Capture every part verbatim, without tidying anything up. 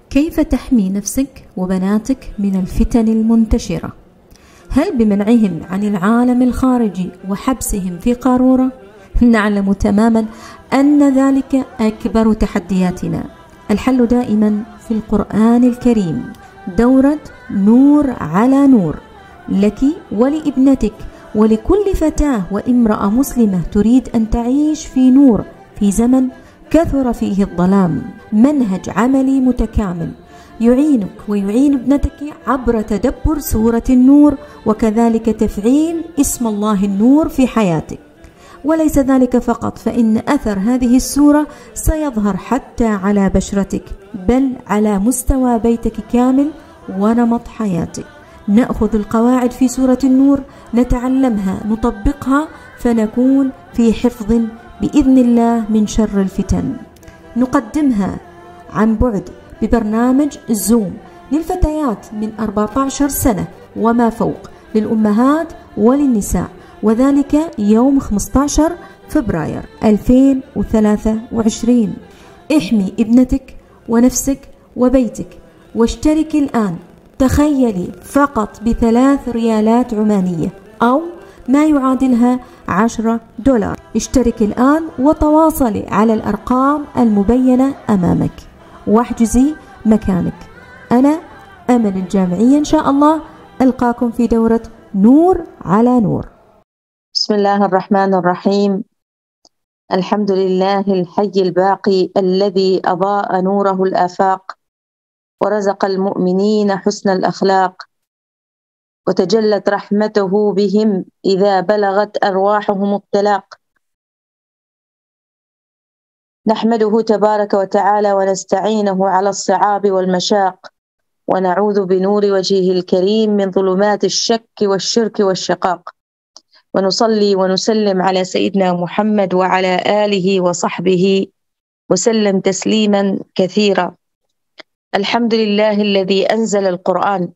كيف تحمي نفسك وبناتك من الفتن المنتشرة؟ هل بمنعهم عن العالم الخارجي وحبسهم في قارورة؟ نعلم تماما أن ذلك أكبر تحدياتنا. الحل دائما في القرآن الكريم. دورة نور على نور لك ولابنتك ولكل فتاة وامرأة مسلمة تريد أن تعيش في نور في زمن كثر فيه الظلام. منهج عملي متكامل يعينك ويعين ابنتك عبر تدبر سورة النور، وكذلك تفعيل اسم الله النور في حياتك. وليس ذلك فقط، فإن أثر هذه السورة سيظهر حتى على بشرتك، بل على مستوى بيتك كامل ونمط حياتك. نأخذ القواعد في سورة النور، نتعلمها، نطبقها، فنكون في حفظ بإذن الله من شر الفتن. نقدمها عن بعد ببرنامج زوم للفتيات من أربعة عشر سنة وما فوق، للأمهات وللنساء، وذلك يوم خمسة عشر فبراير ألفين وثلاثة وعشرين. احمي ابنتك ونفسك وبيتك، واشتركي الآن. تخيلي فقط بثلاث ريالات عمانية أو ما يعادلها عشرة دولار. اشتركي الآن وتواصلي على الأرقام المبينة أمامك واحجزي مكانك. أنا أمل الجامعية إن شاء الله ألقاكم في دورة نور على نور. بسم الله الرحمن الرحيم. الحمد لله الحي الباقي الذي أضاء نوره الآفاق ورزق المؤمنين حسن الأخلاق، وتجلت رحمته بهم إذا بلغت أرواحهم الطلاق. نحمده تبارك وتعالى ونستعينه على الصعاب والمشاق، ونعوذ بنور وجهه الكريم من ظلمات الشك والشرك والشقاق، ونصلي ونسلم على سيدنا محمد وعلى آله وصحبه وسلم تسليما كثيرا. الحمد لله الذي أنزل القرآن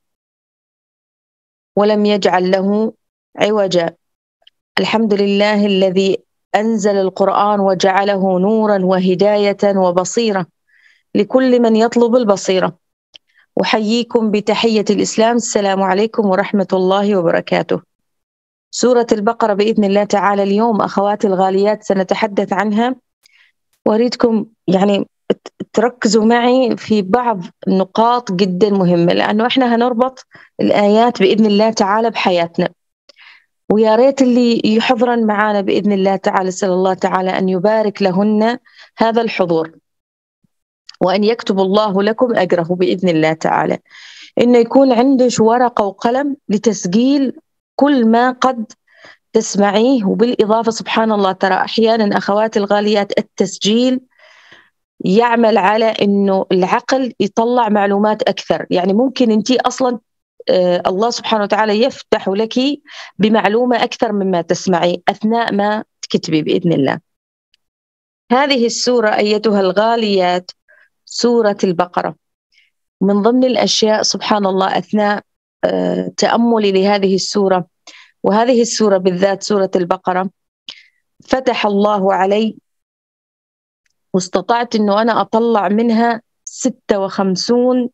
ولم يجعل له عوجا. الحمد لله الذي أنزل القرآن وجعله نورا وهداية وبصيرة لكل من يطلب البصيرة. أحييكم بتحية الإسلام، السلام عليكم ورحمة الله وبركاته. سورة البقرة بإذن الله تعالى اليوم أخواتي الغاليات سنتحدث عنها، وأريدكم يعني تركزوا معي في بعض النقاط جدا مهمة، لأنه إحنا هنربط الآيات بإذن الله تعالى بحياتنا، ويا ريت اللي يحضرن معانا بإذن الله تعالى سأل الله تعالى أن يبارك لهن هذا الحضور، وأن يكتب الله لكم أجره بإذن الله تعالى. إنه يكون عندك ورقة وقلم لتسجيل كل ما قد تسمعيه، وبالإضافة سبحان الله ترى أحيانا أخواتي الغاليات التسجيل يعمل على إنه العقل يطلع معلومات أكثر. يعني ممكن أنتي أصلا آه الله سبحانه وتعالى يفتح لك بمعلومة أكثر مما تسمعي أثناء ما تكتبي بإذن الله. هذه السورة أيتها الغاليات سورة البقرة، من ضمن الأشياء سبحان الله أثناء آه تأملي لهذه السورة، وهذه السورة بالذات سورة البقرة، فتح الله علي واستطعت أنه أنا أطلع منها ستة وخمسون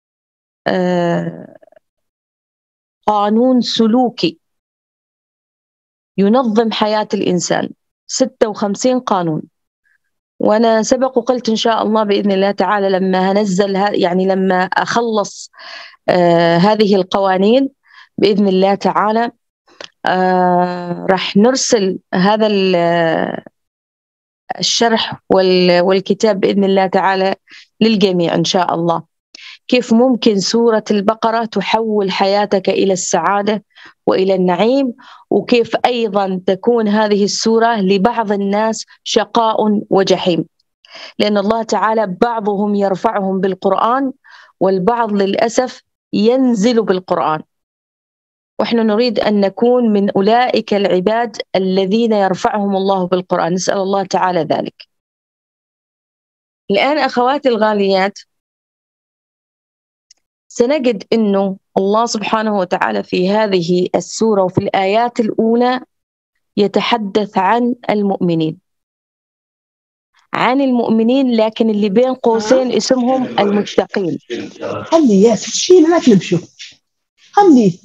آه قانون سلوكي ينظم حياة الإنسان. ستة وخمسين قانون، وأنا سبق وقلت إن شاء الله بإذن الله تعالى لما هنزل يعني لما أخلص آه هذه القوانين بإذن الله تعالى آه راح نرسل هذا الشرح والكتاب بإذن الله تعالى للجميع إن شاء الله. كيف ممكن سورة البقرة تحول حياتك إلى السعادة وإلى النعيم، وكيف أيضا تكون هذه السورة لبعض الناس شقاء وجحيم، لأن الله تعالى بعضهم يرفعهم بالقرآن والبعض للأسف ينزل بالقرآن، وإحنا نريد أن نكون من أولئك العباد الذين يرفعهم الله بالقرآن، نسأل الله تعالى ذلك. الآن أخواتي الغاليات سنجد أنه الله سبحانه وتعالى في هذه السورة وفي الآيات الأولى يتحدث عن المؤمنين، عن المؤمنين، لكن اللي بين قوسين اسمهم المتقين. خلي يا شيل هناك نمشوا خلي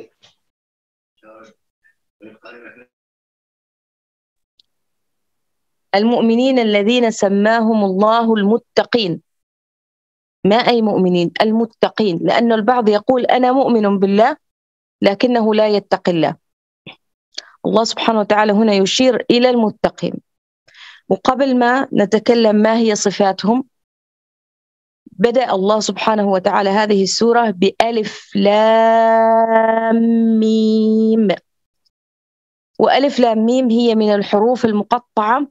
المؤمنين الذين سماهم الله المتقين. ما أي مؤمنين؟ المتقين، لأن البعض يقول أنا مؤمن بالله لكنه لا يتقي الله. الله سبحانه وتعالى هنا يشير إلى المتقين. وقبل ما نتكلم ما هي صفاتهم، بدأ الله سبحانه وتعالى هذه السورة بألف لام ميم. وألف لام ميم هي من الحروف المقطعة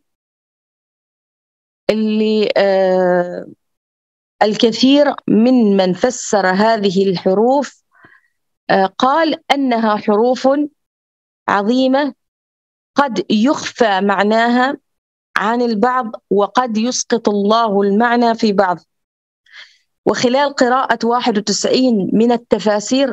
اللي آه الكثير من من فسر هذه الحروف آه قال أنها حروف عظيمة قد يخفى معناها عن البعض، وقد يسقط الله المعنى في بعض. وخلال قراءة واحد وتسعين من التفاسير،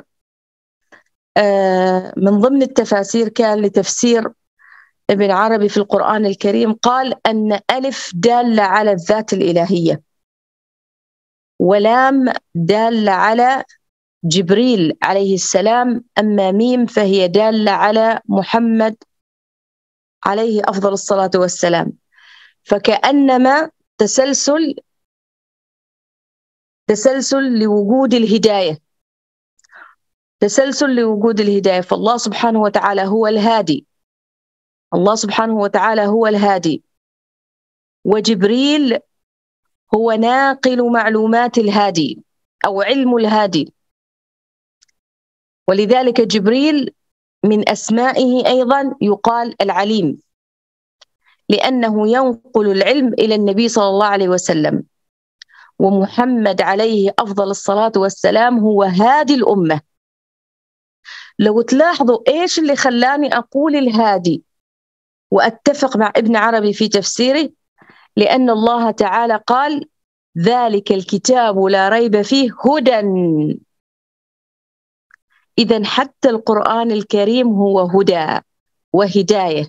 آه من ضمن التفاسير كان لتفسير ابن عربي في القرآن الكريم، قال أن ألف دالة على الذات الإلهية، ولام دالة على جبريل عليه السلام، أما ميم فهي دالة على محمد عليه أفضل الصلاة والسلام. فكأنما تسلسل تسلسل لوجود الهداية، تسلسل لوجود الهداية. فالله سبحانه وتعالى هو الهادي، الله سبحانه وتعالى هو الهادي، وجبريل هو ناقل معلومات الهادي أو علم الهادي. ولذلك جبريل من أسمائه أيضا يقال العليم، لأنه ينقل العلم إلى النبي صلى الله عليه وسلم. ومحمد عليه أفضل الصلاة والسلام هو هادي الأمة. لو تلاحظوا إيش اللي خلاني أقول الهادي وأتفق مع ابن عربي في تفسيره، لأن الله تعالى قال ذلك الكتاب لا ريب فيه هدى. إذن حتى القرآن الكريم هو هدى وهداية.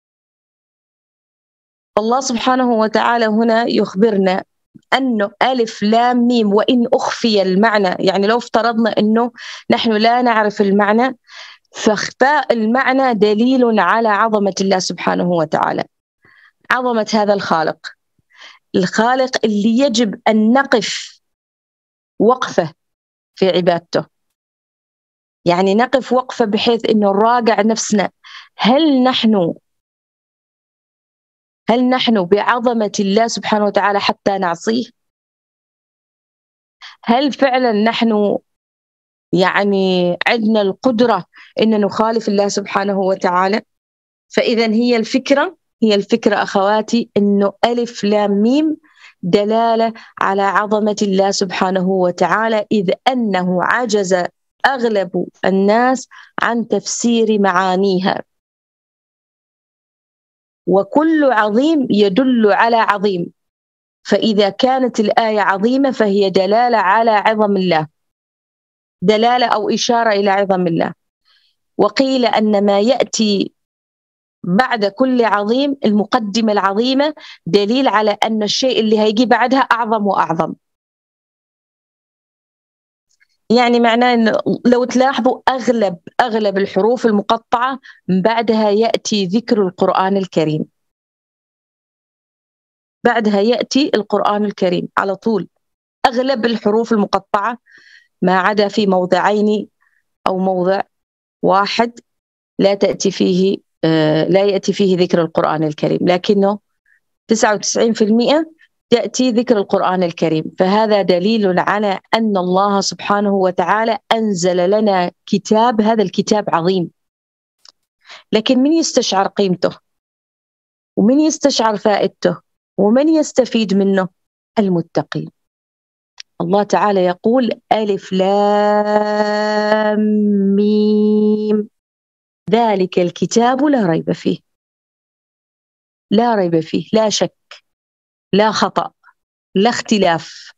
الله سبحانه وتعالى هنا يخبرنا أنه ألف لام ميم، وإن أخفي المعنى، يعني لو افترضنا أنه نحن لا نعرف المعنى، فاخفاء المعنى دليل على عظمة الله سبحانه وتعالى، عظمة هذا الخالق، الخالق اللي يجب أن نقف وقفة في عبادته. يعني نقف وقفة بحيث أنه نراجع نفسنا، هل نحن هل نحن بعظمة الله سبحانه وتعالى حتى نعصيه؟ هل فعلا نحن يعني عندنا القدرة أن نخالف الله سبحانه وتعالى؟ فإذا هي الفكرة هي الفكرة أخواتي، أنه ألف لام ميم دلالة على عظمة الله سبحانه وتعالى، إذ أنه عجز أغلب الناس عن تفسير معانيها. وكل عظيم يدل على عظيم، فإذا كانت الآية عظيمة فهي دلالة على عظم الله، دلالة أو إشارة إلى عظم الله. وقيل أن ما يأتي بعد كل عظيم، المقدمة العظيمة، دليل على أن الشيء اللي هيجي بعدها أعظم وأعظم. يعني معناه أن لو تلاحظوا أغلب أغلب الحروف المقطعة بعدها يأتي ذكر القرآن الكريم، بعدها يأتي القرآن الكريم على طول. أغلب الحروف المقطعة ما عدا في موضعين أو موضع واحد لا تأتي فيه آه لا يأتي فيه ذكر القرآن الكريم، لكنه تسعة وتسعين بالمئة يأتي ذكر القرآن الكريم. فهذا دليل على أن الله سبحانه وتعالى أنزل لنا كتاب، هذا الكتاب عظيم، لكن من يستشعر قيمته ومن يستشعر فائدته ومن يستفيد منه؟ المتقين. الله تعالى يقول ألف لام ميم ذلك الكتاب لا ريب فيه، لا ريب فيه، لا شك، لا خطأ، لا اختلاف.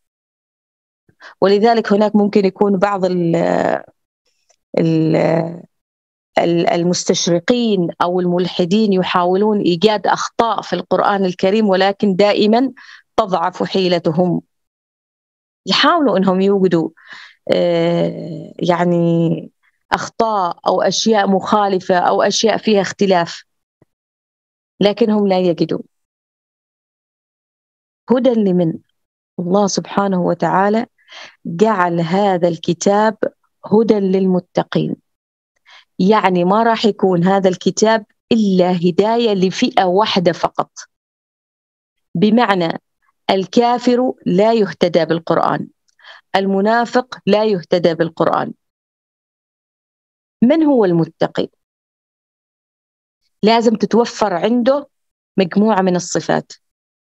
ولذلك هناك ممكن يكون بعض ال ال المستشرقين أو الملحدين يحاولون إيجاد أخطاء في القرآن الكريم، ولكن دائما تضعف حيلتهم. يحاولوا أنهم يوجدوا يعني أخطاء أو أشياء مخالفة أو أشياء فيها اختلاف، لكنهم لا يجدون. هدى لمن؟ الله سبحانه وتعالى جعل هذا الكتاب هدى للمتقين، يعني ما راح يكون هذا الكتاب إلا هداية لفئة واحدة فقط، بمعنى الكافر لا يهتدى بالقرآن، المنافق لا يهتدى بالقرآن. من هو المتقي؟ لازم تتوفر عنده مجموعة من الصفات،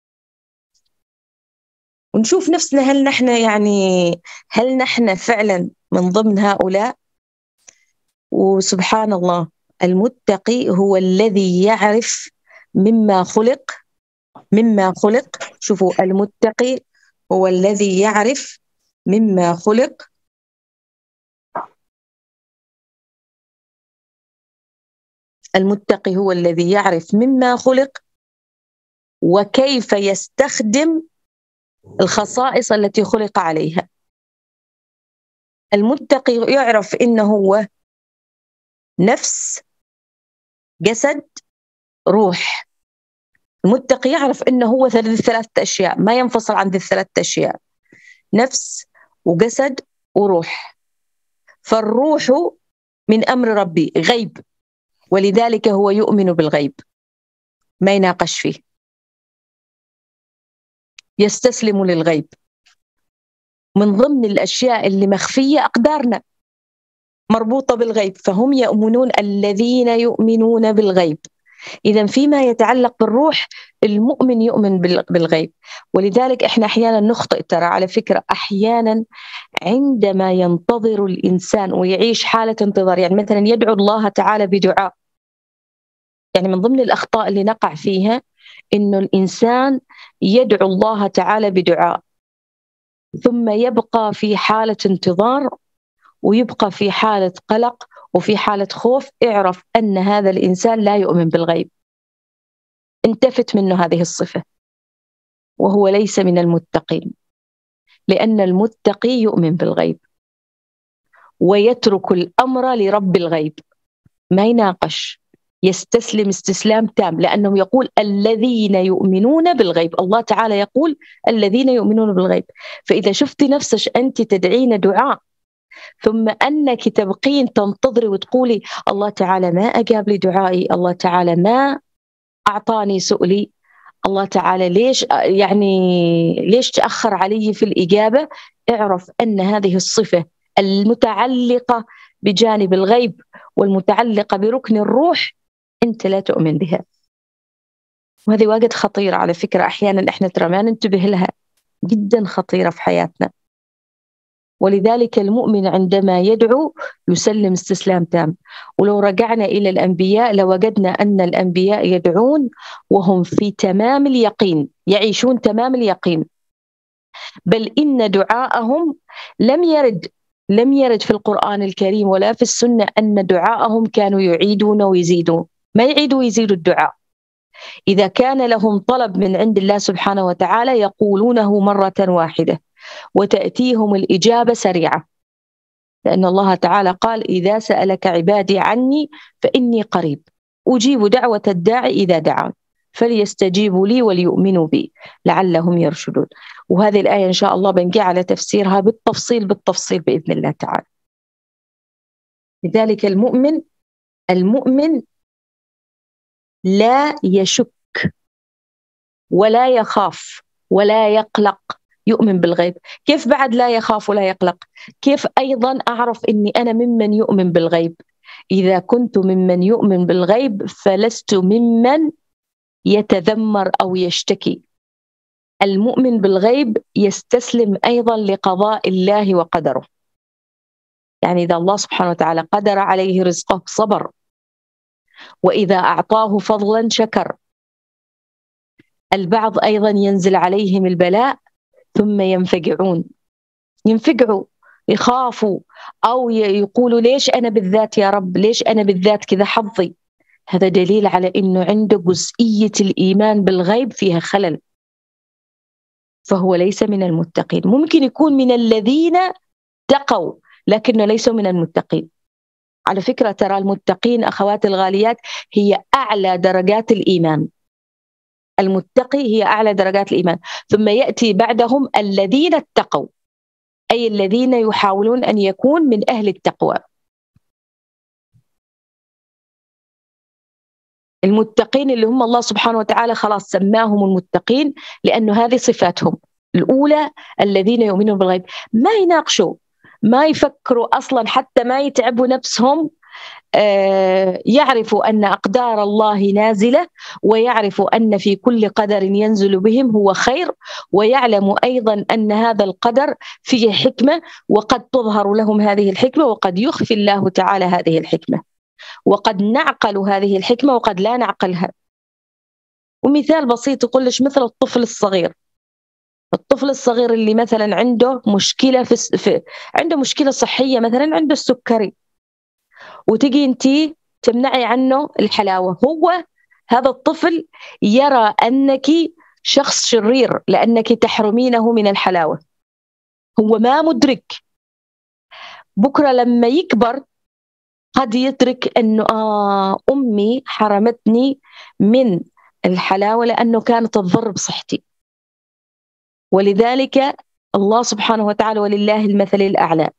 ونشوف نفسنا هل نحن يعني هل نحن فعلا من ضمن هؤلاء. وسبحان الله، المتقي هو الذي يعرف مما خلق مما خلق شوفوا، المتقي هو الذي يعرف مما خلق المتقي هو الذي يعرف مما خلق وكيف يستخدم الخصائص التي خلق عليها. المتقي يعرف إنه هو نفس، جسد، روح. المتقي يعرف إنه هو ثلاثة أشياء، ما ينفصل عن ذي الثلاثة أشياء: نفس وجسد وروح. فالروح من أمر ربي غيب، ولذلك هو يؤمن بالغيب، ما يناقش فيه، يستسلم للغيب. من ضمن الأشياء اللي مخفية أقدارنا مربوطة بالغيب، فهم يؤمنون الذين يؤمنون بالغيب. إذن فيما يتعلق بالروح، المؤمن يؤمن بالغيب. ولذلك إحنا أحيانا نخطئ، ترى على فكرة أحيانا عندما ينتظر الإنسان ويعيش حالة انتظار، يعني مثلا يدعو الله تعالى بدعاء، يعني من ضمن الأخطاء اللي نقع فيها إنه الإنسان يدعو الله تعالى بدعاء ثم يبقى في حالة انتظار ويبقى في حالة قلق وفي حالة خوف. اعرف أن هذا الإنسان لا يؤمن بالغيب، انتفت منه هذه الصفة، وهو ليس من المتقين، لأن المتقي يؤمن بالغيب ويترك الأمر لرب الغيب، ما يناقش، يستسلم استسلام تام، لأنه يقول الذين يؤمنون بالغيب. الله تعالى يقول الذين يؤمنون بالغيب. فإذا شفتي نفسك أنت تدعين دعاء ثم أنك تبقين تنتظري وتقولي الله تعالى ما أجاب لي دعائي، الله تعالى ما أعطاني سؤلي، الله تعالى ليش يعني ليش تأخر علي في الإجابة، اعرف أن هذه الصفة المتعلقة بجانب الغيب والمتعلقة بركن الروح أنت لا تؤمن بها. وهذه واجد خطيرة على فكرة، أحيانا إحنا ترى ما ننتبه لها، جدا خطيرة في حياتنا. ولذلك المؤمن عندما يدعو يسلم استسلام تام. ولو رجعنا إلى الأنبياء لوجدنا أن الأنبياء يدعون وهم في تمام اليقين، يعيشون تمام اليقين، بل إن دعاءهم لم يرد لم يرد في القرآن الكريم ولا في السنة أن دعاءهم كانوا يعيدون ويزيدون، ما يعيدوا ويزيدوا الدعاء. إذا كان لهم طلب من عند الله سبحانه وتعالى يقولونه مرة واحدة وتأتيهم الإجابة سريعة، لأن الله تعالى قال إذا سألك عبادي عني فإني قريب أجيب دعوة الداعي إذا دعان فليستجيبوا لي وليؤمنوا بي لعلهم يرشدون. وهذه الآية إن شاء الله بنجي على تفسيرها بالتفصيل بالتفصيل بإذن الله تعالى. لذلك المؤمن المؤمن لا يشك ولا يخاف ولا يقلق، يؤمن بالغيب. كيف بعد لا يخاف ولا يقلق؟ كيف أيضا أعرف أني أنا ممن يؤمن بالغيب؟ إذا كنت ممن يؤمن بالغيب فلست ممن يتذمر أو يشتكي. المؤمن بالغيب يستسلم أيضا لقضاء الله وقدره، يعني إذا الله سبحانه وتعالى قدر عليه رزقه صبر، وإذا أعطاه فضلا شكر. البعض أيضا ينزل عليهم البلاء ثم ينفجعون ينفجعوا يخافوا أو يقولوا ليش أنا بالذات يا رب، ليش أنا بالذات كذا حظي، هذا دليل على أنه عنده جزئية الإيمان بالغيب فيها خلل، فهو ليس من المتقين. ممكن يكون من الذين اتقوا لكنه ليسوا من المتقين. على فكرة ترى المتقين أخوات الغاليات هي أعلى درجات الإيمان، المتقي هي أعلى درجات الإيمان، ثم يأتي بعدهم الذين اتقوا، أي الذين يحاولون أن يكون من أهل التقوى. المتقين اللي هم الله سبحانه وتعالى خلاص سماهم المتقين لأنه هذه صفاتهم الأولى، الذين يؤمنون بالغيب، ما يناقشوا، ما يفكروا أصلا، حتى ما يتعبوا نفسهم. آه يعرفوا أن أقدار الله نازلة، ويعرفوا أن في كل قدر ينزل بهم هو خير، ويعلم أيضا أن هذا القدر فيه حكمة، وقد تظهر لهم هذه الحكمة، وقد يخفي الله تعالى هذه الحكمة، وقد نعقل هذه الحكمة وقد لا نعقلها. ومثال بسيط يقول لش مثل الطفل الصغير، الطفل الصغير اللي مثلا عنده مشكلة في, في عنده مشكلة صحية، مثلا عنده السكري، وتجي انتي تمنعي عنه الحلاوة، هو هذا الطفل يرى أنك شخص شرير لأنك تحرمينه من الحلاوة، هو ما مدرك. بكرة لما يكبر قد يدرك أنه آه أمي حرمتني من الحلاوة لأنه كانت تضر بصحتي. ولذلك الله سبحانه وتعالى ولله المثل الأعلى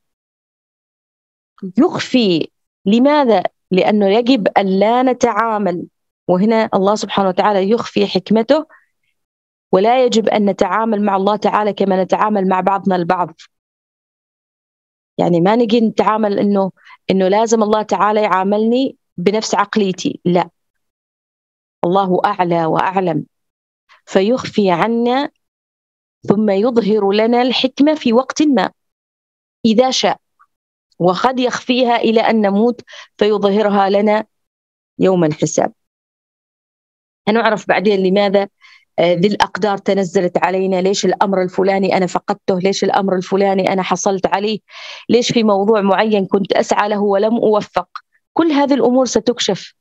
يخفي. لماذا؟ لأنه يجب أن لا نتعامل، وهنا الله سبحانه وتعالى يخفي حكمته، ولا يجب أن نتعامل مع الله تعالى كما نتعامل مع بعضنا البعض. يعني ما نجي نتعامل إنه إنه لازم الله تعالى يعاملني بنفس عقليتي، لا، الله أعلى وأعلم، فيخفي عنا ثم يظهر لنا الحكمة في وقت ما إذا شاء، وقد يخفيها إلى أن نموت فيظهرها لنا يوم الحساب. هنعرف بعدين لماذا ذي الأقدار تنزلت علينا، ليش الأمر الفلاني أنا فقدته، ليش الأمر الفلاني أنا حصلت عليه، ليش في موضوع معين كنت أسعى له ولم أوفق. كل هذه الأمور ستكشف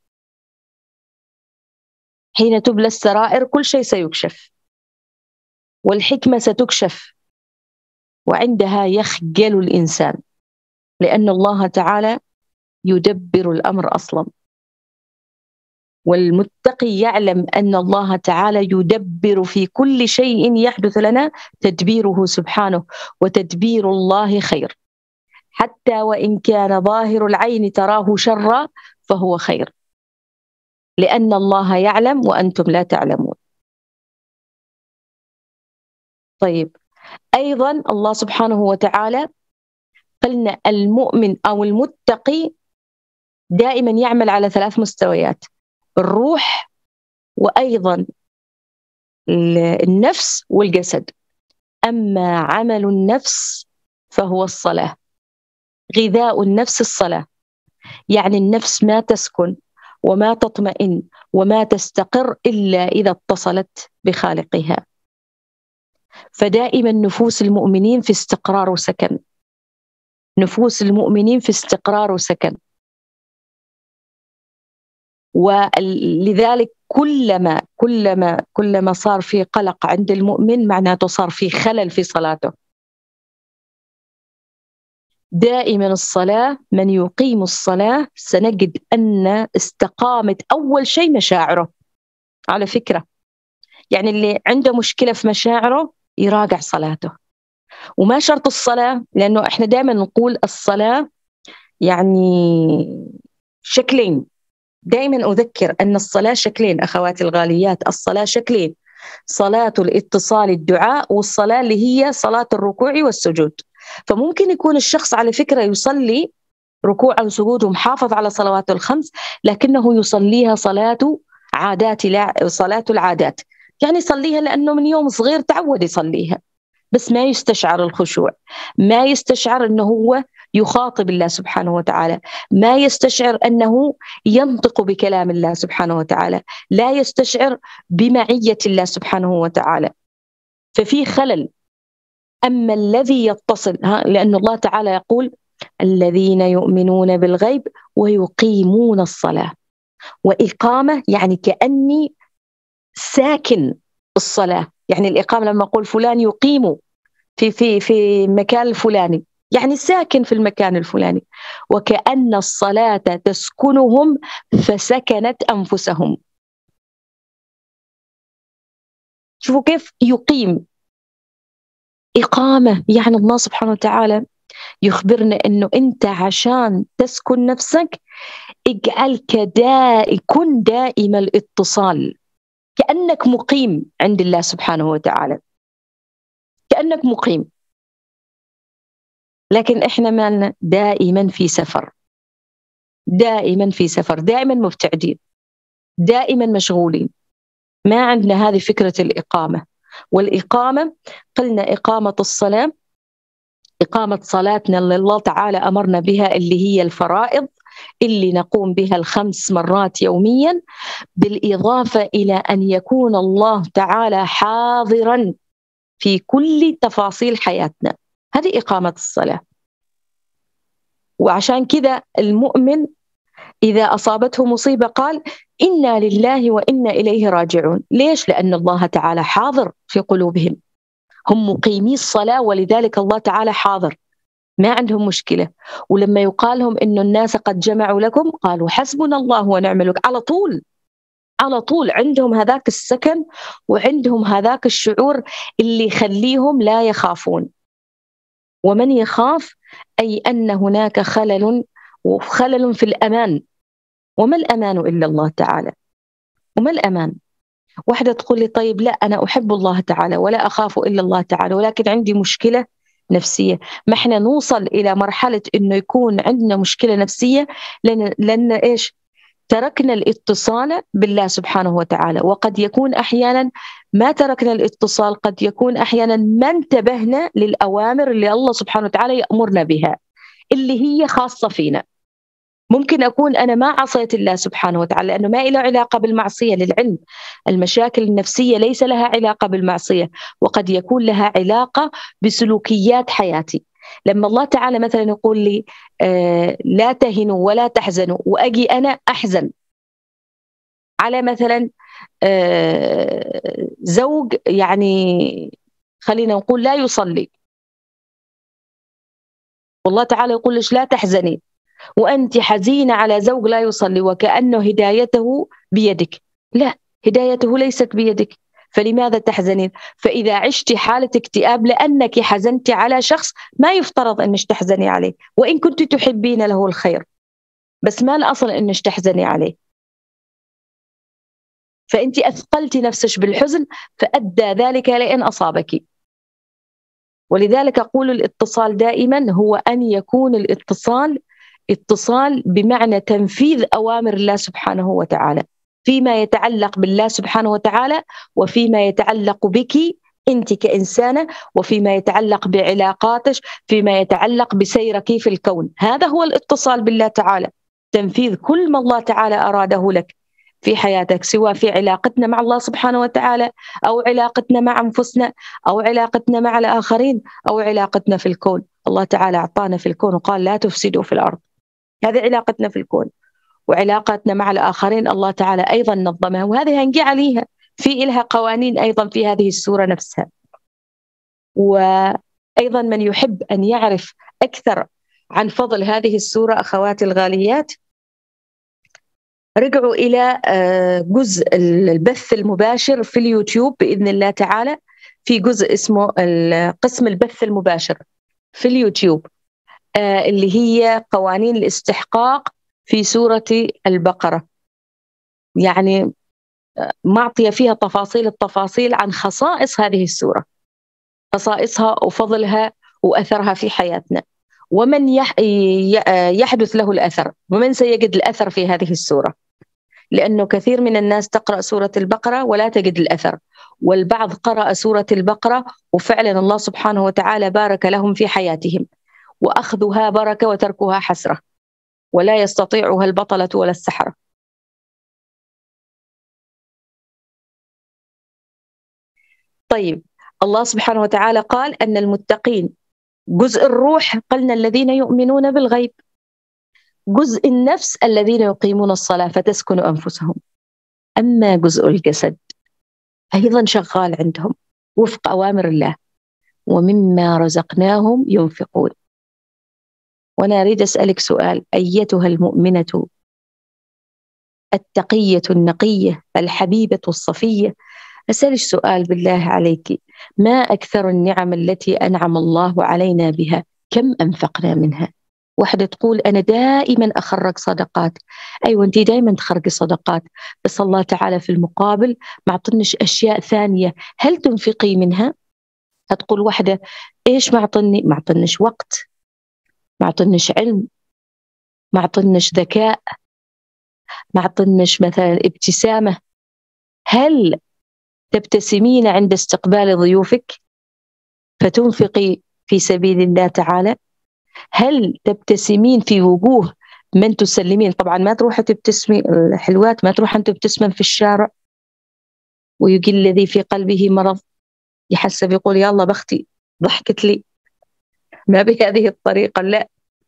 حين تبلى السرائر، كل شيء سيكشف، والحكمة ستكشف، وعندها يخجل الإنسان، لأن الله تعالى يدبر الأمر أصلا. والمتقي يعلم أن الله تعالى يدبر في كل شيء يحدث لنا تدبيره سبحانه، وتدبير الله خير، حتى وإن كان ظاهر العين تراه شرا فهو خير، لأن الله يعلم وأنتم لا تعلمون. طيب، أيضا الله سبحانه وتعالى قلنا المؤمن أو المتقي دائما يعمل على ثلاث مستويات: الروح، وأيضا النفس، والجسد. أما عمل النفس فهو الصلاة، غذاء النفس الصلاة، يعني النفس ما تسكن وما تطمئن وما تستقر إلا إذا اتصلت بخالقها. فدائما نفوس المؤمنين في استقرار وسكن، نفوس المؤمنين في استقرار وسكن. ولذلك كلما كلما كلما صار في قلق عند المؤمن معناته صار في خلل في صلاته. دائما الصلاة، من يقيم الصلاة سنجد أن استقامت أول شيء مشاعره. على فكرة يعني اللي عنده مشكلة في مشاعره يراجع صلاته، وما شرط الصلاة، لأنه إحنا دائما نقول الصلاة يعني شكلين. دائما أذكر أن الصلاة شكلين أخواتي الغاليات، الصلاة شكلين: صلاة الاتصال الدعاء، والصلاة اللي هي صلاة الركوع والسجود. فممكن يكون الشخص على فكرة يصلي ركوع وسجود ومحافظ على صلواته الخمس، لكنه يصليها صلاة عادات، لا صلاة العادات، يعني يصليها لأنه من يوم صغير تعود يصليها، بس ما يستشعر الخشوع، ما يستشعر أنه هو يخاطب الله سبحانه وتعالى، ما يستشعر أنه ينطق بكلام الله سبحانه وتعالى، لا يستشعر بمعية الله سبحانه وتعالى. ففي خلل. أما الذي يتصل، ها، لأن الله تعالى يقول الذين يؤمنون بالغيب ويقيمون الصلاة. وإقامة يعني كأني ساكن الصلاة، يعني الإقامة لما أقول فلان يقيم في في في مكان الفلاني، يعني ساكن في المكان الفلاني. وكأن الصلاة تسكنهم فسكنت أنفسهم. شوفوا كيف يقيم، إقامة، يعني الله سبحانه وتعالى يخبرنا أنه أنت عشان تسكن نفسك اجعلك دائم، كن دائم الاتصال، كأنك مقيم عند الله سبحانه وتعالى، كأنك مقيم. لكن إحنا مالنا دائما في سفر، دائما في سفر، دائما مبتعدين، دائما مشغولين، ما عندنا هذه فكرة الإقامة. والإقامة قلنا إقامة الصلاة، إقامة صلاتنا اللي الله تعالى أمرنا بها، اللي هي الفرائض اللي نقوم بها الخمس مرات يوميا، بالإضافة إلى أن يكون الله تعالى حاضرا في كل تفاصيل حياتنا. هذه إقامة الصلاة. وعشان كذا المؤمن إذا أصابته مصيبة قال إنا لله وإنا إليه راجعون. ليش؟ لأن الله تعالى حاضر في قلوبهم، هم مقيمي الصلاة، ولذلك الله تعالى حاضر، ما عندهم مشكلة. ولما يقال لهم إن الناس قد جمعوا لكم قالوا حسبنا الله ونعم الوكيل، على طول على طول عندهم هذاك السكن وعندهم هذاك الشعور اللي يخليهم لا يخافون. ومن يخاف أي أن هناك خلل، وخلل في الأمان. وما الأمان إلا الله تعالى؟ وما الأمان؟ واحدة تقول لي طيب لا أنا أحب الله تعالى ولا أخاف إلا الله تعالى، ولكن عندي مشكلة نفسية. ما احنا نوصل إلى مرحلة إنه يكون عندنا مشكلة نفسية لأن, لأن إيش؟ تركنا الاتصال بالله سبحانه وتعالى. وقد يكون أحيانا ما تركنا الاتصال، قد يكون أحيانا ما انتبهنا للأوامر اللي الله سبحانه وتعالى يأمرنا بها، اللي هي خاصة فينا. ممكن أكون أنا ما عصيت الله سبحانه وتعالى لأنه ما له علاقة بالمعصية. للعلم المشاكل النفسية ليس لها علاقة بالمعصية، وقد يكون لها علاقة بسلوكيات حياتي. لما الله تعالى مثلا يقول لي آه لا تهنوا ولا تحزنوا، وأجي أنا أحزن على مثلا آه زوج، يعني خلينا نقول لا يصلي، والله تعالى يقول لش لا تحزني وأنت حزينة على زوج لا يصلي، وكأنه هدايته بيدك. لا، هدايته ليست بيدك، فلماذا تحزنين؟ فإذا عشت حالة اكتئاب لأنك حزنت على شخص ما يفترض أنك تحزني عليه، وإن كنت تحبين له الخير، بس ما الأصل أنك تحزني عليه. فأنت أثقلت نفسك بالحزن فأدى ذلك لأن أصابك. ولذلك أقول الاتصال دائما هو أن يكون الاتصال اتصال بمعنى تنفيذ أوامر الله سبحانه وتعالى فيما يتعلق بالله سبحانه وتعالى، وفيما يتعلق بك أنت كإنسانة، وفيما يتعلق بعلاقاتك، فيما يتعلق بسيرك في الكون. هذا هو الاتصال بالله تعالى، تنفيذ كل ما الله تعالى أراده لك في حياتك، سواء في علاقتنا مع الله سبحانه وتعالى، أو علاقتنا مع أنفسنا، أو علاقتنا مع الآخرين، أو علاقتنا في الكون. الله تعالى أعطانا في الكون وقال لا تفسدوا في الأرض، هذه علاقتنا في الكون. وعلاقتنا مع الآخرين الله تعالى أيضا نظمها، وهذه هنجي عليها في إلها قوانين أيضا في هذه السورة نفسها. وأيضا من يحب أن يعرف أكثر عن فضل هذه السورة أخواتي الغاليات، رجعوا إلى جزء البث المباشر في اليوتيوب بإذن الله تعالى، في جزء اسمه قسم البث المباشر في اليوتيوب اللي هي قوانين الاستحقاق في سورة البقرة. يعني معطية فيها تفاصيل التفاصيل عن خصائص هذه السورة، خصائصها وفضلها وأثرها في حياتنا، ومن يحدث له الأثر ومن سيجد الأثر في هذه السورة. لأنه كثير من الناس تقرأ سورة البقرة ولا تجد الأثر، والبعض قرأ سورة البقرة وفعلا الله سبحانه وتعالى بارك لهم في حياتهم، وأخذها بركة وتركها حسرة، ولا يستطيعها البطلة ولا السحرة. طيب، الله سبحانه وتعالى قال أن المتقين جزء الروح قلنا الذين يؤمنون بالغيب، جزء النفس الذين يقيمون الصلاة فتسكن أنفسهم، أما جزء الجسد أيضا شغال عندهم وفق أوامر الله، ومما رزقناهم ينفقون. وأنا أريد أسألك سؤال، أيتها المؤمنة التقية النقية الحبيبة الصفية، أسألك سؤال بالله عليك، ما أكثر النعم التي أنعم الله علينا بها، كم أنفقنا منها؟ واحدة تقول أنا دائما أخرج صدقات، أيوة أنت دائما تخرجي صدقات، بس الله تعالى في المقابل ما عطنش أشياء ثانية، هل تنفقي منها؟ هتقول واحدة إيش ما عطني؟ ما عطنش وقت، ما عطنش علم، ما عطنش ذكاء، ما عطنش مثلا ابتسامة. هل تبتسمين عند استقبال ضيوفك فتنفقي في سبيل الله تعالى؟ هل تبتسمين في وجوه من تسلمين؟ طبعا ما تروح تبتسمي الحلوات، ما تروح أنت تبتسمن في الشارع ويجي الذي في قلبه مرض يحسب يقول يلا بختي ضحكت لي، ما بهذه الطريقة، لا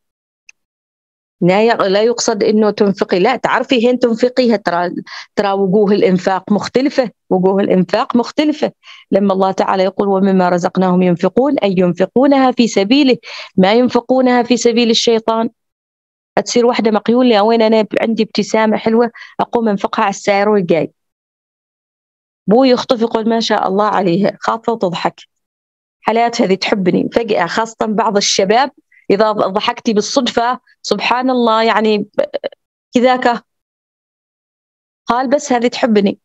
لا يقصد انه تنفقي، لا تعرفي هين تنفقيها، ترى ترى وجوه الانفاق مختلفه، وجوه الانفاق مختلفه. لما الله تعالى يقول ومما رزقناهم ينفقون، اي ينفقونها في سبيله، ما ينفقونها في سبيل الشيطان. هتصير واحده مقيوله وين انا عندي ابتسامه حلوه اقوم انفقها على السائر الجاي، بو يخطف يقول ما شاء الله عليها، خاطفه وتضحك، حالات هذه تحبني فجأة، خاصة بعض الشباب إذا ضحكتي بالصدفة سبحان الله يعني كذاك قال بس هذه تحبني.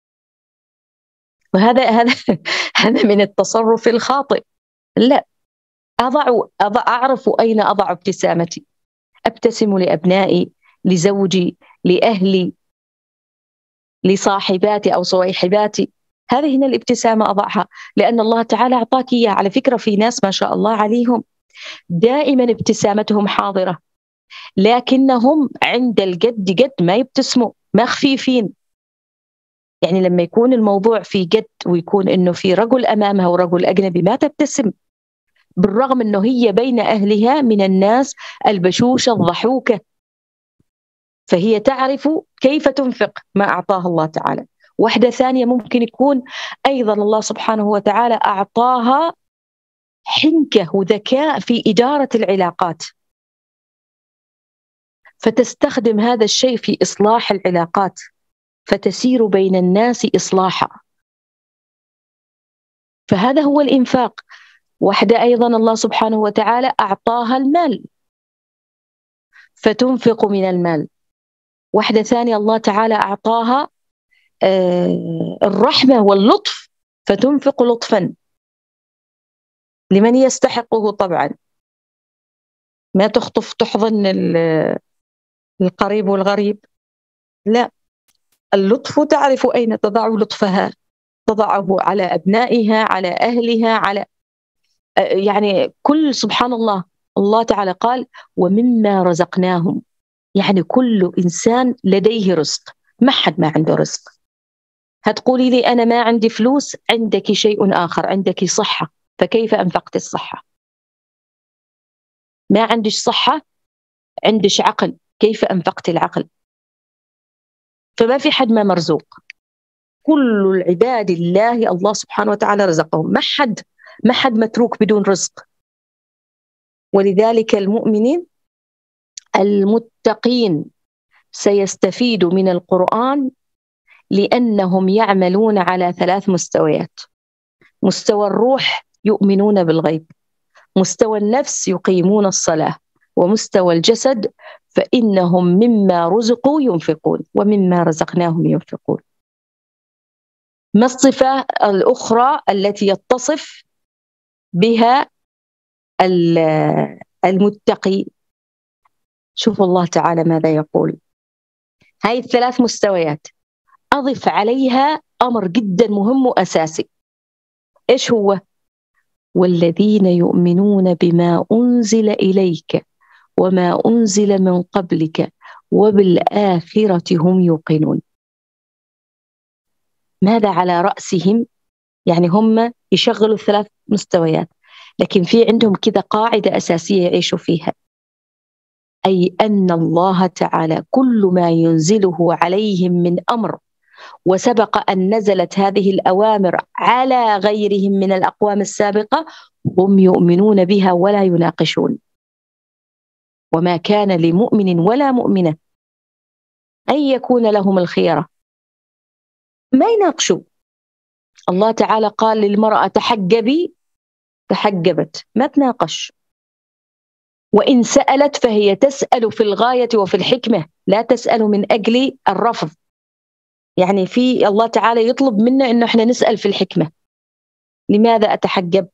وهذا هذا هذا من التصرف الخاطئ. لا، أضع أضع أعرف أين أضع ابتسامتي، أبتسم لأبنائي، لزوجي، لأهلي، لصاحباتي أو صويحباتي، هذه هنا الابتسامة أضعها، لأن الله تعالى أعطاك إياها. على فكرة في ناس ما شاء الله عليهم دائما ابتسامتهم حاضرة، لكنهم عند الجد جد ما يبتسموا، ما خفيفين. يعني لما يكون الموضوع في جد ويكون إنه في رجل أمامها ورجل أجنبي ما تبتسم، بالرغم إنه هي بين أهلها من الناس البشوشة الضحوكة، فهي تعرف كيف تنفق ما أعطاها الله تعالى. واحدة ثانية ممكن يكون أيضا الله سبحانه وتعالى أعطاها حنكة وذكاء في إدارة العلاقات، فتستخدم هذا الشيء في إصلاح العلاقات، فتسير بين الناس إصلاحا، فهذا هو الإنفاق. واحدة أيضا الله سبحانه وتعالى أعطاها المال فتنفق من المال. واحدة ثانية الله تعالى أعطاها الرحمة واللطف فتنفق لطفا لمن يستحقه طبعا، ما تخطف تحضن القريب والغريب، لا، اللطف تعرف أين تضع لطفها، تضعه على أبنائها، على أهلها، على يعني كل سبحان الله. الله تعالى قال ومما رزقناهم، يعني كل إنسان لديه رزق، ما حد ما عنده رزق. هتقولي لي أنا ما عندي فلوس، عندك شيء آخر، عندك صحة، فكيف أنفقت الصحة؟ ما عندك صحة، عندك عقل، كيف أنفقت العقل؟ فما في حد ما مرزوق، كل العباد الله الله سبحانه وتعالى رزقهم، ما حد ما حد متروك بدون رزق. ولذلك المؤمنين المتقين سيستفيد من القرآن لأنهم يعملون على ثلاث مستويات: مستوى الروح يؤمنون بالغيب، مستوى النفس يقيمون الصلاة، ومستوى الجسد فإنهم مما رزقوا ينفقون ومما رزقناهم ينفقون. ما الصفة الأخرى التي يتصف بها المتقي؟ شوفوا الله تعالى ماذا يقول. هاي الثلاث مستويات أضف عليها أمر جدا مهم وأساسي، إيش هو؟ والذين يؤمنون بما أنزل إليك وما أنزل من قبلك وبالآخرة هم يوقنون. ماذا على رأسهم؟ يعني هم يشغلوا الثلاث مستويات، لكن في عندهم كذا قاعدة أساسية يعيشوا فيها، أي أن الله تعالى كل ما ينزله عليهم من أمر، وسبق أن نزلت هذه الأوامر على غيرهم من الأقوام السابقة، هم يؤمنون بها ولا يناقشون. وما كان لمؤمن ولا مؤمنة أن يكون لهم الخيرة، ما يناقشوا. الله تعالى قال للمرأة تحجبي، تحجبت، ما تناقش. وإن سألت فهي تسأل في الغاية وفي الحكمة، لا تسأل من أجل الرفض. يعني في الله تعالى يطلب منا إنه إحنا نسأل في الحكمة، لماذا أتحجب؟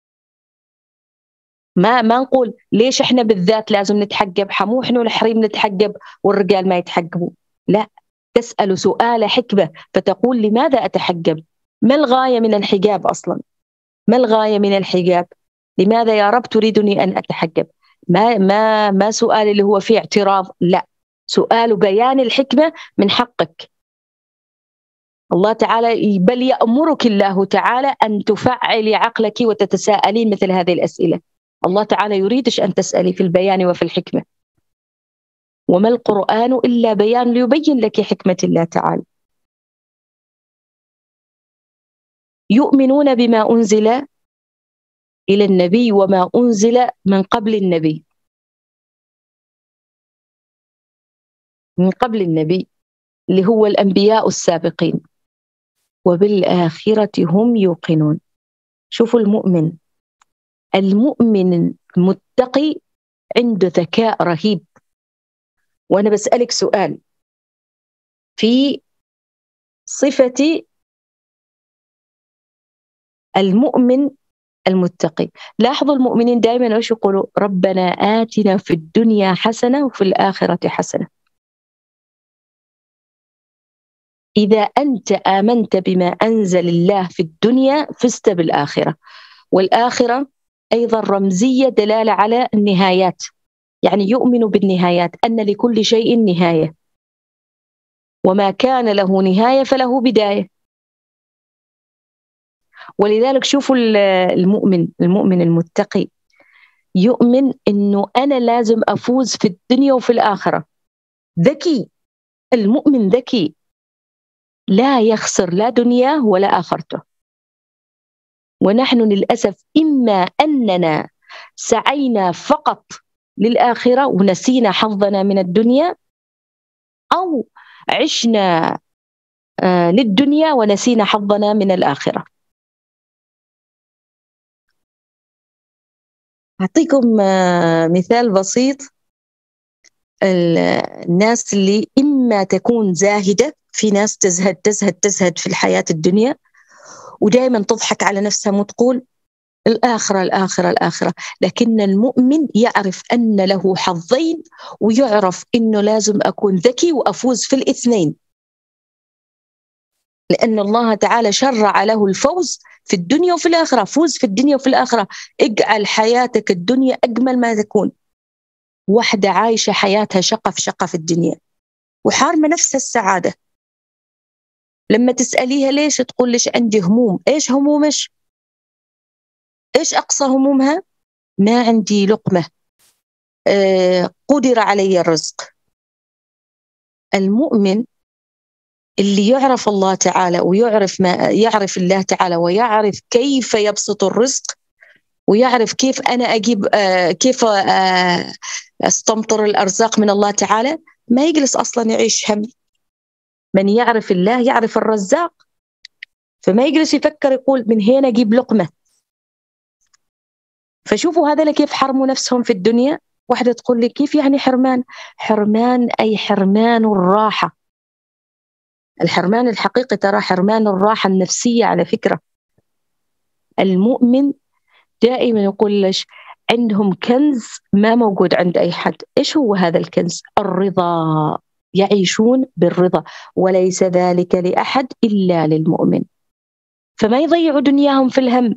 ما ما نقول ليش إحنا بالذات لازم نتحجب، حمو إحنا الحريم نتحجب والرجال ما يتحجبوا. لا، تسأل سؤال حكمة فتقول لماذا أتحجب؟ ما الغاية من الحجاب أصلا؟ ما الغاية من الحجاب؟ لماذا يا رب تريدني أن أتحجب؟ ما ما ما سؤال اللي هو فيه اعتراض، لا، سؤال بيان الحكمة من حقك. الله تعالى بل يأمرك الله تعالى أن تفعلي عقلك وتتساءلين مثل هذه الأسئلة. الله تعالى يريدش أن تسألي في البيان وفي الحكمة. وما القرآن إلا بيان ليبين لك حكمة الله تعالى. يؤمنون بما أنزل إلى النبي وما أنزل من قبل النبي، من قبل النبي اللي هو الأنبياء السابقين، وبالآخرة هم يوقنون. شوفوا المؤمن، المؤمن المتقي عنده ذكاء رهيب. وأنا بسألك سؤال في صفة المؤمن المتقي. لاحظوا المؤمنين دائما ايش يقولوا؟ ربنا آتنا في الدنيا حسنة وفي الآخرة حسنة. إذا أنت آمنت بما أنزل الله في الدنيا فزت بالآخرة. والآخرة أيضا رمزية دلالة على النهايات، يعني يؤمن بالنهايات، أن لكل شيء نهاية، وما كان له نهاية فله بداية. ولذلك شوفوا المؤمن المؤمن المتقي يؤمن أنه أنا لازم أفوز في الدنيا وفي الآخرة. ذكي، المؤمن ذكي، لا يخسر لا دنياه ولا آخرته. ونحن للأسف إما أننا سعينا فقط للآخرة ونسينا حظنا من الدنيا، أو عشنا آه للدنيا ونسينا حظنا من الآخرة. أعطيكم آه مثال بسيط. الناس اللي إما تكون زاهدة، في ناس تزهد تزهد تزهد في الحياة الدنيا ودائما تضحك على نفسها وتقول الآخرة الآخرة الآخرة. لكن المؤمن يعرف أن له حظين، ويعرف أنه لازم أكون ذكي وأفوز في الاثنين، لأن الله تعالى شرع له الفوز في الدنيا وفي الآخرة. فوز في الدنيا وفي الآخرة، اجعل حياتك الدنيا أجمل ما تكون. واحدة عايشة حياتها شقة في شقة في الدنيا وحارمة نفسها السعادة، لما تسأليها ليش تقول ليش عندي هموم. إيش همومش؟ إيش أقصى همومها؟ ما عندي لقمة، آه قدر علي الرزق. المؤمن اللي يعرف الله تعالى ويعرف ما يعرف الله تعالى ويعرف كيف يبسط الرزق، ويعرف كيف أنا أجيب آه كيف آه استمطر الأرزاق من الله تعالى، ما يجلس أصلا يعيش هم. من يعرف الله يعرف الرزاق، فما يجلس يفكر يقول من هنا أجيب لقمة. فشوفوا هذا كيف حرموا نفسهم في الدنيا. واحدة تقول لي كيف يعني حرمان؟ حرمان أي حرمان الراحة. الحرمان الحقيقي ترى حرمان الراحة النفسية. على فكرة المؤمن دائما يقول لش عندهم كنز ما موجود عند أي حد. إيش هو هذا الكنز؟ الرضا. يعيشون بالرضا، وليس ذلك لأحد إلا للمؤمن. فما يضيعوا دنياهم في الهم،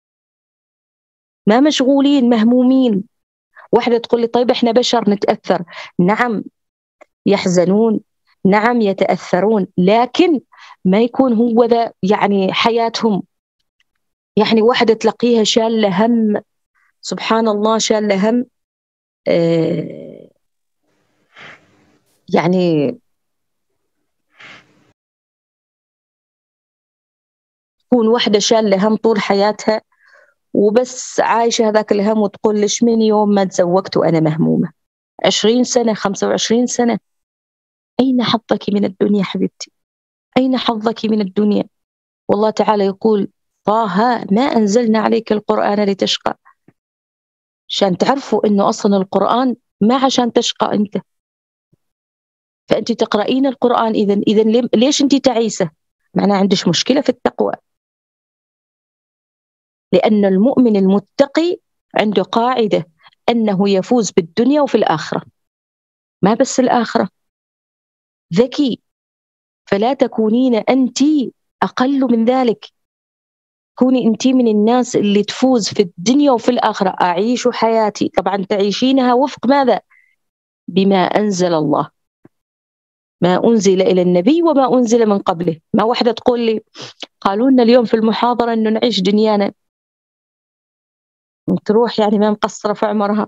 ما مشغولين مهمومين. واحدة تقول لي طيب إحنا بشر نتأثر. نعم يحزنون، نعم يتأثرون، لكن ما يكون هو ذا يعني حياتهم. يعني واحدة تلاقيها شالة هم، سبحان الله، شالة هم آه يعني تكون واحدة شالة هم طول حياتها وبس عايشة هذاك الهم، وتقول ليش من يوم ما تزوجت وأنا مهمومة. عشرين سنة، خمسة وعشرين سنة. أين حظك من الدنيا حبيبتي؟ أين حظك من الدنيا؟ والله تعالى يقول طه ما أنزلنا عليك القرآن لتشقى. عشان تعرفوا إنه أصلا القرآن ما عشان تشقى أنت، فأنت تقرأين القرآن إذن إذن ليش أنت تعيسة؟ معناه عندش مشكلة في التقوى. لأن المؤمن المتقي عنده قاعدة أنه يفوز بالدنيا وفي الآخرة، ما بس الآخرة. ذكي، فلا تكونين أنت أقل من ذلك. كوني أنت من الناس اللي تفوز في الدنيا وفي الآخرة. أعيش حياتي، طبعا تعيشينها وفق ماذا؟ بما أنزل الله، ما أنزل إلى النبي وما أنزل من قبله. ما واحدة تقول لي قالوا لنا اليوم في المحاضرة أنه نعيش دنيانا، تروح يعني ما مقصرة في عمرها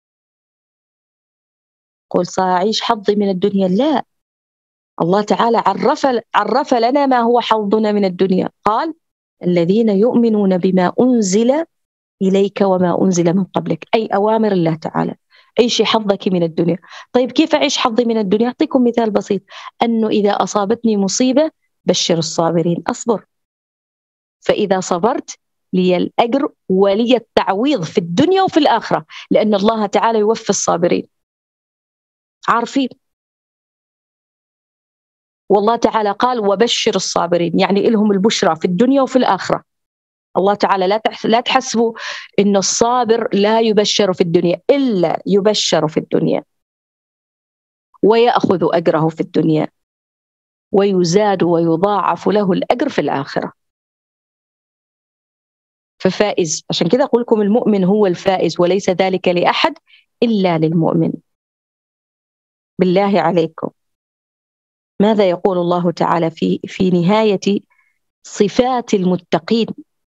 قول سأعيش حظي من الدنيا. لا، الله تعالى عرف عرف لنا ما هو حظنا من الدنيا. قال الذين يؤمنون بما أنزل إليك وما أنزل من قبلك، أي أوامر الله تعالى. عيشي حظك من الدنيا. طيب كيف أعيش حظي من الدنيا؟ أعطيكم مثال بسيط، أنه إذا أصابتني مصيبة بشر الصابرين، أصبر، فإذا صبرت لي الأجر ولي التعويض في الدنيا وفي الآخرة، لأن الله تعالى يوفي الصابرين. عارفين؟ والله تعالى قال وبشر الصابرين، يعني إلهم البشرى في الدنيا وفي الآخرة. الله تعالى لا لا تحسبوا إن الصابر لا يبشر في الدنيا، إلا يبشر في الدنيا ويأخذ أجره في الدنيا ويزاد ويضاعف له الأجر في الآخرة. ففائز. عشان كده أقول لكم المؤمن هو الفائز، وليس ذلك لأحد إلا للمؤمن. بالله عليكم، ماذا يقول الله تعالى في في نهاية صفات المتقين؟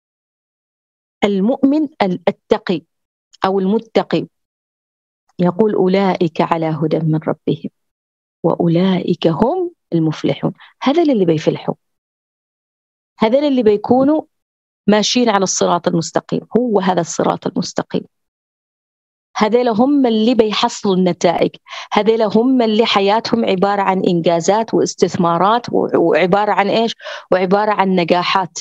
المؤمن التقي أو المتقي يقول أولئك على هدى من ربهم وأولئك هم المفلحون. هذا اللي بيفلحوا، هذا اللي بيكونوا ماشيين على الصراط المستقيم. هو هذا الصراط المستقيم. هذول هم اللي بيحصلوا النتائج، هذول هم اللي حياتهم عبارة عن إنجازات واستثمارات، وعبارة عن إيش؟ وعبارة عن نجاحات.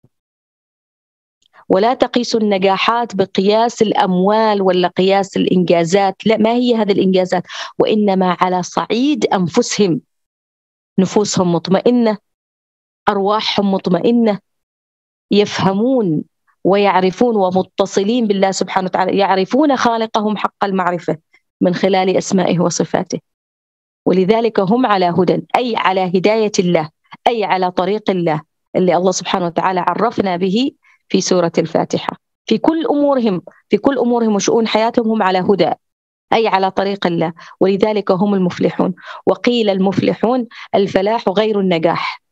ولا تقيسوا النجاحات بقياس الأموال ولا قياس الإنجازات، لا، ما هي هذه الإنجازات، وإنما على صعيد أنفسهم. نفوسهم مطمئنة، أرواحهم مطمئنة، يفهمون ويعرفون ومتصلين بالله سبحانه وتعالى، يعرفون خالقهم حق المعرفة من خلال أسمائه وصفاته. ولذلك هم على هدى، أي على هداية الله، أي على طريق الله اللي الله سبحانه وتعالى عرفنا به في سورة الفاتحة. في كل أمورهم في كل أمورهم وشؤون حياتهم هم على هدى، أي على طريق الله، ولذلك هم المفلحون. وقيل المفلحون الفلاح غير النجاح.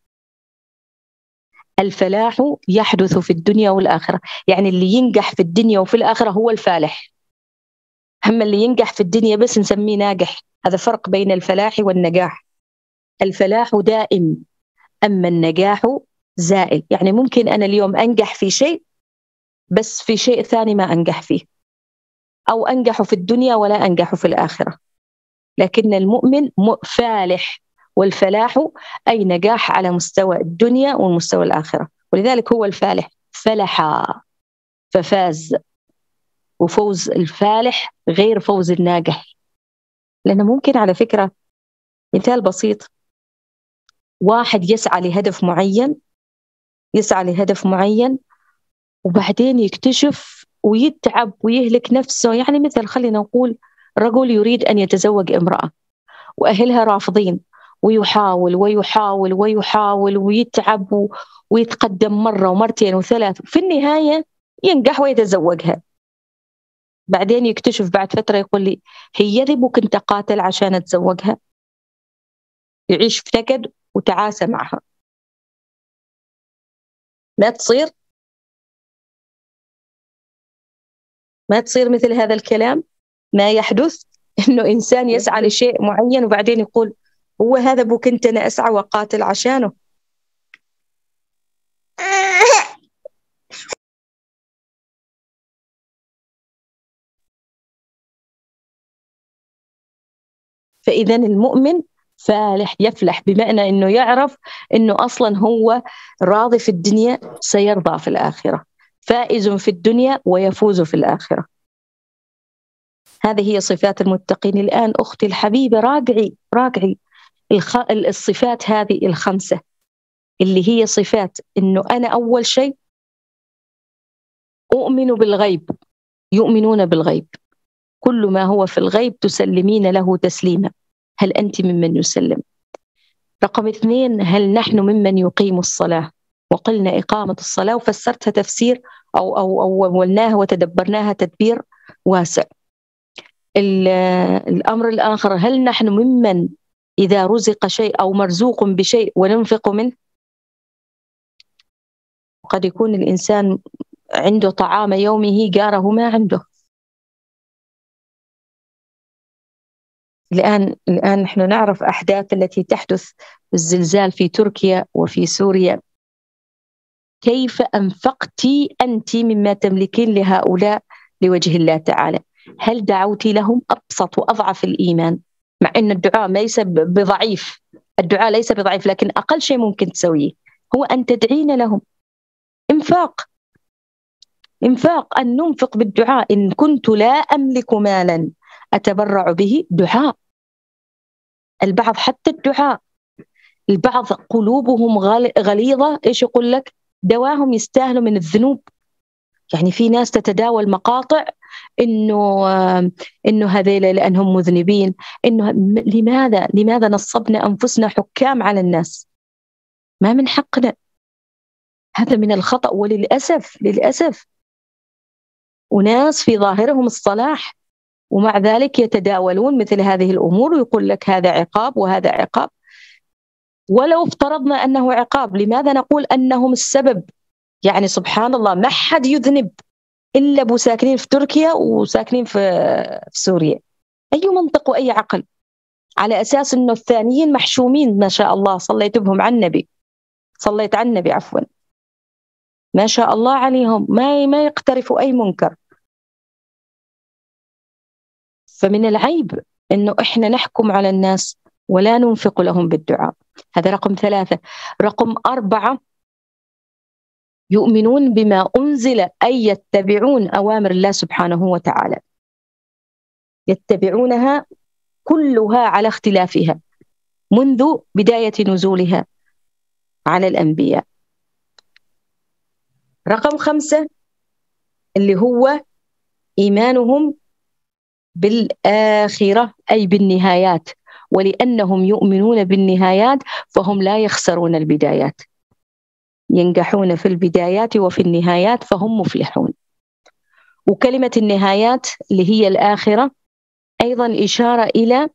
الفلاح يحدث في الدنيا والآخرة، يعني اللي ينجح في الدنيا وفي الآخرة هو الفالح. هم اللي ينجح في الدنيا بس نسميه ناجح. هذا فرق بين الفلاح والنجاح. الفلاح دائم، أما النجاح زائل. يعني ممكن أنا اليوم أنجح في شيء بس في شيء ثاني ما أنجح فيه، أو أنجح في الدنيا ولا أنجح في الآخرة. لكن المؤمن فالح، والفلاح أي نجاح على مستوى الدنيا ومستوى الآخرة، ولذلك هو الفالح. فلح ففاز. وفوز الفالح غير فوز الناجح. لأنه ممكن على فكرة، مثال بسيط، واحد يسعى لهدف معين يسعى لهدف معين وبعدين يكتشف ويتعب ويهلك نفسه. يعني مثل خلينا نقول رجل يريد أن يتزوج امرأة وأهلها رافضين، ويحاول ويحاول ويحاول ويتعب ويتقدم مرة ومرتين وثلاث، في النهاية ينجح ويتزوجها. بعدين يكتشف بعد فترة يقول لي هي ذي بو كنت قاتل عشان أتزوجها. يعيش في نكد وتعاسة معها. ما تصير ما تصير مثل هذا الكلام، ما يحدث إنه إنسان يسعى لشيء معين وبعدين يقول هو هذا أبو كنت أنا أسعى وقاتل عشانه. فإذا المؤمن فالح يفلح، بمعنى إنه يعرف إنه أصلا هو راضي في الدنيا سيرضى في الآخرة، فائز في الدنيا ويفوز في الآخرة. هذه هي صفات المتقين. الآن أختي الحبيبة راجعي راجعي الصفات هذه الخمسة اللي هي صفات إنه أنا أول شيء أؤمن بالغيب، يؤمنون بالغيب، كل ما هو في الغيب تسلمين له تسليما. هل أنت ممن يسلم؟ رقم اثنين، هل نحن ممن يقيم الصلاة؟ وقلنا إقامة الصلاة وفسرتها تفسير أو أو أو ولناها وتدبرناها تدبير واسع. الأمر الآخر، هل نحن ممن إذا رزق شيء أو مرزوق بشيء وننفق منه؟ قد يكون الإنسان عنده طعام يومه جاره ما عنده. الآن الآن نحن نعرف أحداث التي تحدث، الزلزال في تركيا وفي سوريا. كيف أنفقتي أنت مما تملكين لهؤلاء لوجه الله تعالى؟ هل دعوتي لهم؟ أبسط وأضعف الإيمان، مع أن الدعاء ليس بضعيف، الدعاء ليس بضعيف، لكن أقل شيء ممكن تسويه هو أن تدعين لهم. إنفاق إنفاق أن ننفق بالدعاء. إن كنت لا أملك مالا أتبرع به، دعاء. البعض حتى الدعاء، البعض قلوبهم غليظة، إيش يقول لك؟ دواهم يستاهلوا من الذنوب. يعني في ناس تتداول مقاطع إنه إنه هذيل لأنهم مذنبين، إنه لماذا لماذا نصبنا أنفسنا حكام على الناس؟ ما من حقنا، هذا من الخطأ. وللأسف للأسف وناس في ظاهرهم الصلاح ومع ذلك يتداولون مثل هذه الأمور ويقول لك هذا عقاب وهذا عقاب. ولو افترضنا أنه عقاب، لماذا نقول أنهم السبب؟ يعني سبحان الله، ما حد يذنب إلا أبو ساكنين في تركيا وساكنين في سوريا. أي منطق وأي عقل؟ على أساس أنه الثانيين محشومين ما شاء الله، صليت بهم عن النبي، صليت عن النبي عفوا، ما شاء الله عليهم، ما ما يقترفوا أي منكر. فمن العيب أنه إحنا نحكم على الناس ولا ننفق لهم بالدعاء. هذا رقم ثلاثة. رقم أربعة، يؤمنون بما أنزل، أي يتبعون أوامر الله سبحانه وتعالى، يتبعونها كلها على اختلافها منذ بداية نزولها على الأنبياء. رقم خمسة اللي هو إيمانهم بالآخرة، أي بالنهايات، ولأنهم يؤمنون بالنهايات فهم لا يخسرون البدايات، ينجحون في البدايات وفي النهايات فهم مفلحون. وكلمة النهايات اللي هي الآخرة أيضا إشارة إلى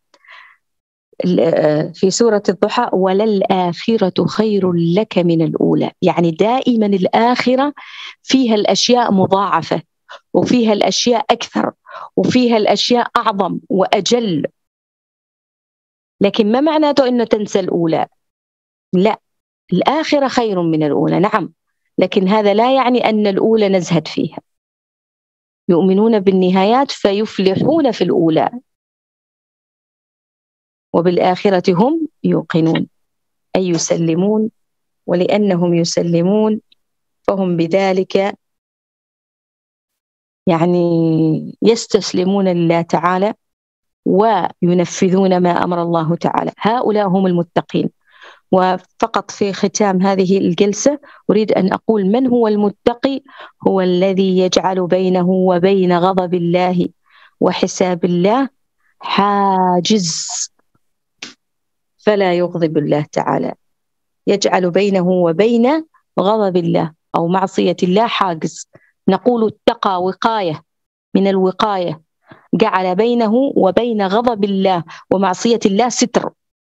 في سورة الضحى وللآخرة خير لك من الأولى. يعني دائما الآخرة فيها الأشياء مضاعفة وفيها الأشياء أكثر وفيها الأشياء أعظم وأجل. لكن ما معناته أنه تنسى الأولى، لا، الآخرة خير من الأولى نعم، لكن هذا لا يعني أن الأولى نزهد فيها. يؤمنون بالنهايات فيفلحون في الأولى، وبالآخرة هم يوقنون أي يسلمون، ولأنهم يسلمون فهم بذلك يعني يستسلمون لله تعالى وينفذون ما أمر الله تعالى. هؤلاء هم المتقين. وفقط في ختام هذه الجلسة أريد أن أقول من هو المتقي؟ هو الذي يجعل بينه وبين غضب الله وحساب الله حاجز فلا يغضب الله تعالى. يجعل بينه وبين غضب الله أو معصية الله حاجز. نقول اتقى وقاية من الوقاية، جعل بينه وبين غضب الله ومعصية الله ستر.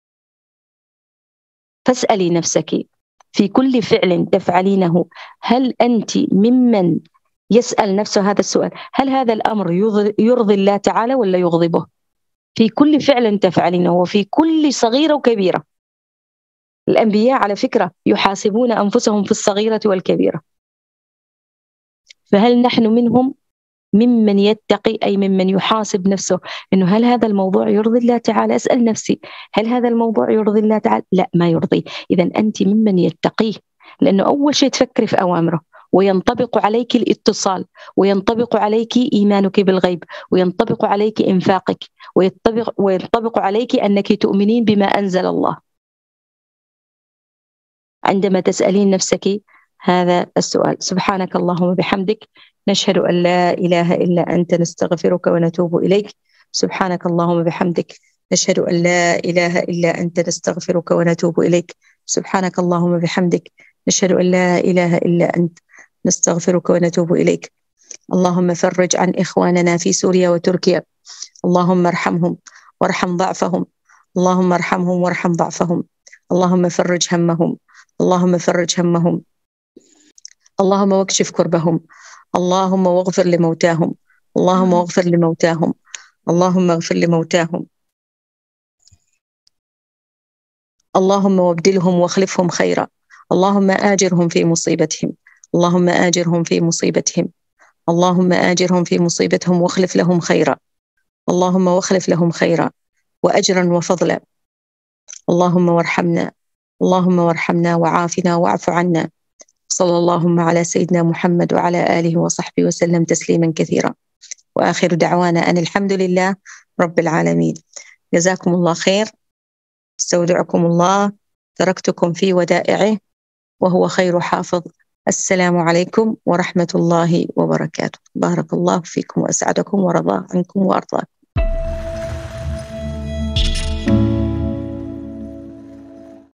فاسألي نفسك في كل فعل تفعلينه هل أنت ممن يسأل نفسه هذا السؤال: هل هذا الأمر يرضي الله تعالى ولا يغضبه؟ في كل فعل تفعلينه وفي كل صغيرة وكبيرة. الأنبياء على فكرة يحاسبون أنفسهم في الصغيرة والكبيرة، فهل نحن منهم ممن يتقي، أي ممن يحاسب نفسه إنه هل هذا الموضوع يرضي الله تعالى؟ أسأل نفسي هل هذا الموضوع يرضي الله تعالى؟ لا، ما يرضي. إذا أنت ممن يتقيه، لأنه أول شيء تفكري في أوامره، وينطبق عليك الاتصال، وينطبق عليك إيمانك بالغيب، وينطبق عليك إنفاقك، وينطبق, وينطبق عليك أنك تؤمنين بما أنزل الله. عندما تسألين نفسك هذا السؤال. سبحانك اللهم وبحمدك، نشهد أن لا إله إلا أنت، نستغفرك ونتوب إليك. سبحانك اللهم وبحمدك، نشهد أن لا إله إلا أنت، نستغفرك ونتوب إليك. سبحانك اللهم وبحمدك، نشهد أن لا إله إلا أنت، نستغفرك ونتوب إليك. اللهم فرج عن إخواننا في سوريا وتركيا، اللهم ارحمهم وارحم ضعفهم، اللهم ارحمهم وارحم ضعفهم، اللهم فرج همهم، اللهم فرج همهم، اللهم واكشف كربهم، اللهم واغفر لموتاهم، اللهم واغفر لموتاهم، اللهم اغفر لموتاهم، اللهم وابدلهم واخلفهم خيرا، اللهم آجرهم في مصيبتهم، اللهم آجرهم في مصيبتهم، اللهم آجرهم في مصيبتهم واخلف لهم خيرا، اللهم واخلف لهم خيرا وأجرا وفضلا. اللهم وارحمنا، اللهم وارحمنا وعافنا واعف عنا. صلى اللهم على سيدنا محمد وعلى آله وصحبه وسلم تسليما كثيرا، وآخر دعوانا أن الحمد لله رب العالمين. جزاكم الله خير، استودعكم الله، تركتكم في ودائعه وهو خير حافظ. السلام عليكم ورحمة الله وبركاته. بارك الله فيكم وأسعدكم ورضى عنكم وأرضاكم.